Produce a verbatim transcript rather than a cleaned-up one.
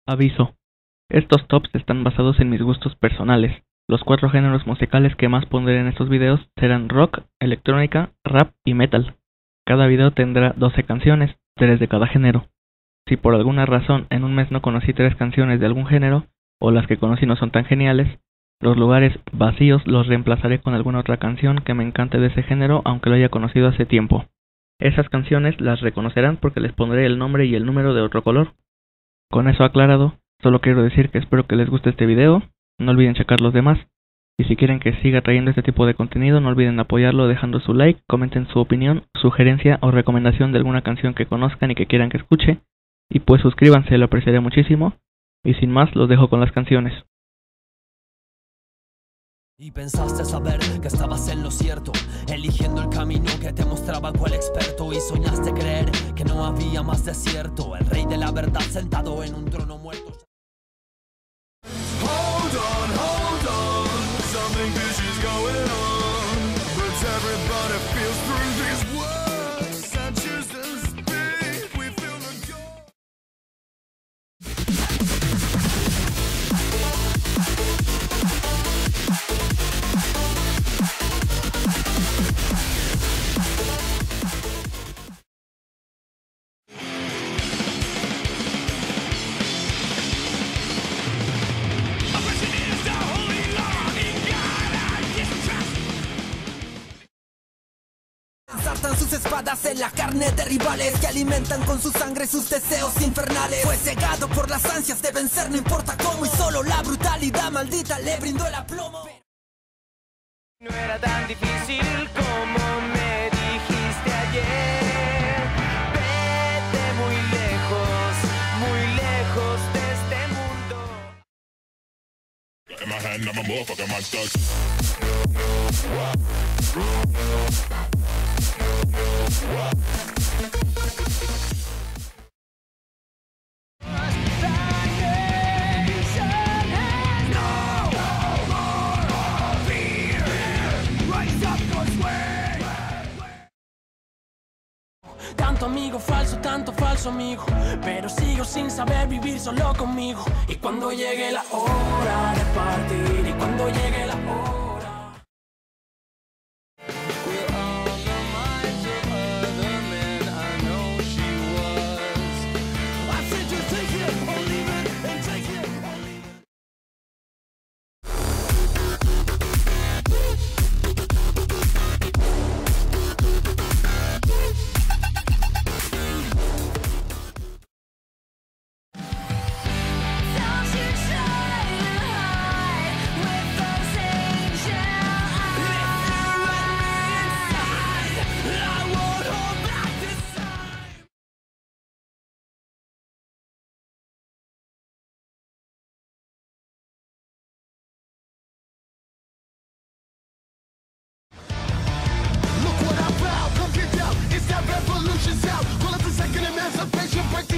Aviso: estos tops están basados en mis gustos personales. Los cuatro géneros musicales que más pondré en estos videos serán rock, electrónica, rap y metal. Cada video tendrá doce canciones, tres de cada género. Si por alguna razón en un mes no conocí tres canciones de algún género, o las que conocí no son tan geniales, los lugares vacíos los reemplazaré con alguna otra canción que me encante de ese género aunque lo haya conocido hace tiempo. Esas canciones las reconocerán porque les pondré el nombre y el número de otro color. Con eso aclarado, solo quiero decir que espero que les guste este video, no olviden checar los demás, y si quieren que siga trayendo este tipo de contenido no olviden apoyarlo dejando su like, comenten su opinión, sugerencia o recomendación de alguna canción que conozcan y que quieran que escuche, y pues suscríbanse, lo apreciaré muchísimo, y sin más los dejo con las canciones. Y pensaste saber que estabas en lo cierto, eligiendo el camino que te mostraba cual experto. Y soñaste creer que no había más desierto, el rey de la verdad sentado en un trono muerto. Hold on, hold on, something fishy's going on, but everybody feels through these words and choose to speak, we feel the goal. Ensartan sus espadas en la carne de rivales que alimentan con su sangre sus deseos infernales. Fue cegado por las ansias de vencer, no importa cómo, y solo la brutalidad maldita le brindó el aplomo. No era tan difícil como me dijiste ayer. Vete muy lejos, muy lejos de este mundo. In my hand, I'm a motherfucking monster. Tanto amigo falso, tanto falso amigo, pero sigo sin saber vivir solo conmigo. Y cuando llegue la hora de partir, y cuando llegue la hora. Revolution's out. Well, it's a second emancipation break the